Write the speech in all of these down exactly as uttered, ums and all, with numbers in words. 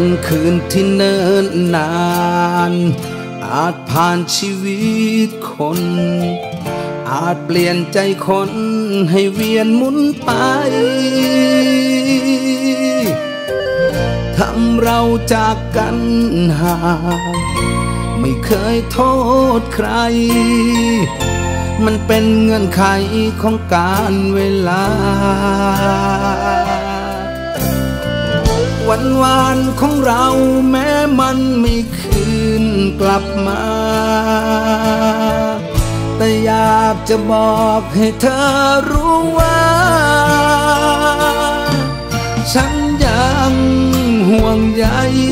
คืนที่เนิ่นนานอาจผ่านชีวิตคนอาจเปลี่ยนใจคนให้เวียนหมุนไปทำเราจากกันห่างไม่เคยโทษใครมันเป็นเงื่อนไขของการเวลาวันวานของเราแม้มันไม่คืนกลับมาแต่อยากจะบอกให้เธอรู้ว่าฉันยังห่วงใย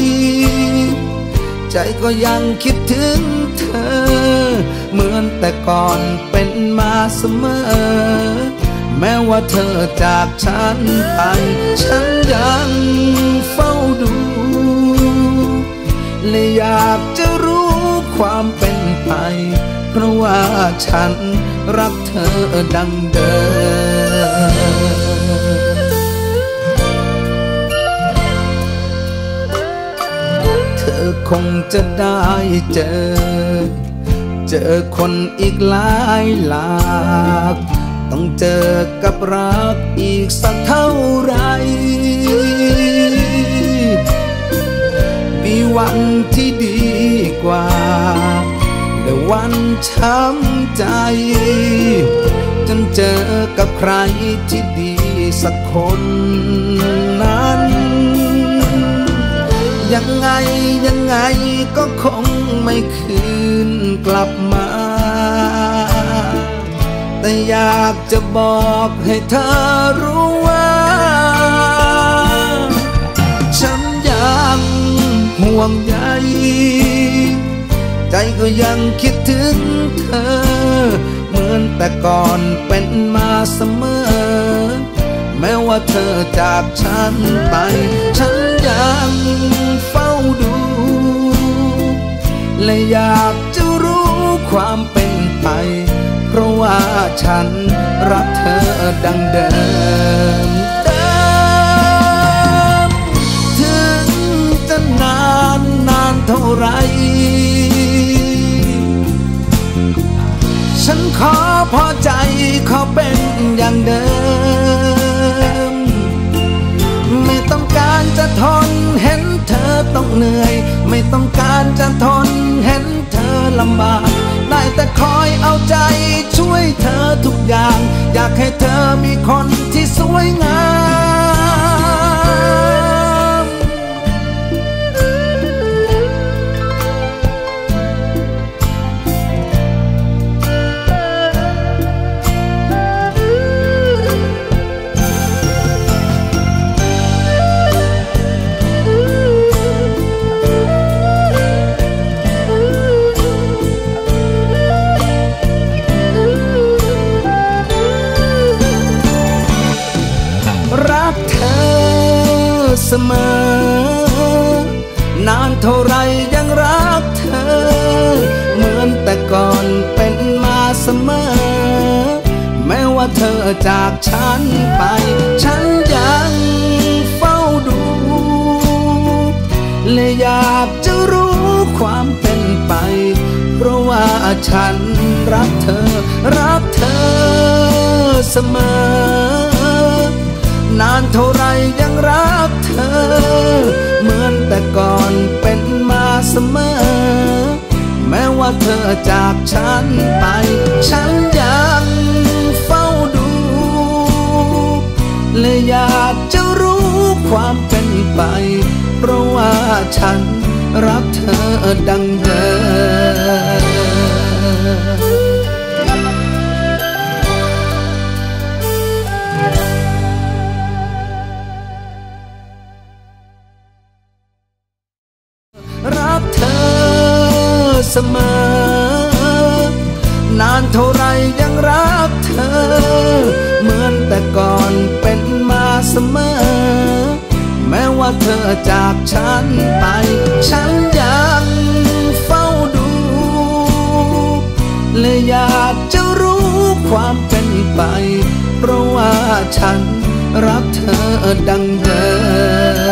ใจก็ยังคิดถึงเธอเหมือนแต่ก่อนเป็นมาเสมอแม้ว่าเธอจากฉันไปฉันยังเฝ้าดูและอยากจะรู้ความเป็นไปเพราะว่าฉันรักเธอดังเดิมเธอคงจะได้เจอเจอคนอีกหลายหลากต้องเจอกับรักอีกสักเท่าไรมีวันที่ดีกว่าและวันช้ำใจจนเจอกับใครที่ดีสักคนนั้นยังไงยังไงก็คงไม่คืนกลับมาแต่อยากจะบอกให้เธอรู้ว่าฉันยังห่วงใยใจก็ยังคิดถึงเธอเหมือนแต่ก่อนเป็นมาเสมอแม้ว่าเธอจากฉันไปฉันยังเฝ้าดูและอยากจะรู้ความเป็นไปเพราะว่าฉันรักเธอดังเดิมเดิมถึงจะนานนานเท่าไรฉันขอพอใจขอเป็นอย่างเดิมไม่ต้องการจะทนเห็นเธอต้องเหนื่อยไม่ต้องการจะทนเห็นเธอลำบากได้แต่คอยเอาใจช่วยเธอทุกอย่างอยากให้เธอมีคนที่สวยงามเสมอนานเท่าไรยังรักเธอเหมือนแต่ก่อนเป็นมาเสมอแม้ว่าเธอจากฉันไปฉันยังเฝ้าดูและอยากจะรู้ความเป็นไปเพราะว่าฉันรักเธอรักเธอเสมอนานเท่าไรยังรักเธอเหมือนแต่ก่อนเป็นมาเสมอแม้ว่าเธอจากฉันไปฉันยังเฝ้าดูและอยากจะรู้ความเป็นไปเพราะว่าฉันรักเธอดังเดิมเสมอนานเท่าไรยังรักเธอเหมือนแต่ก่อนเป็นมาเสมอแม้ว่าเธอจากฉันไปฉันยังเฝ้าดูและอยากจะรู้ความเป็นไปเพราะว่าฉันรักเธอดังเดิม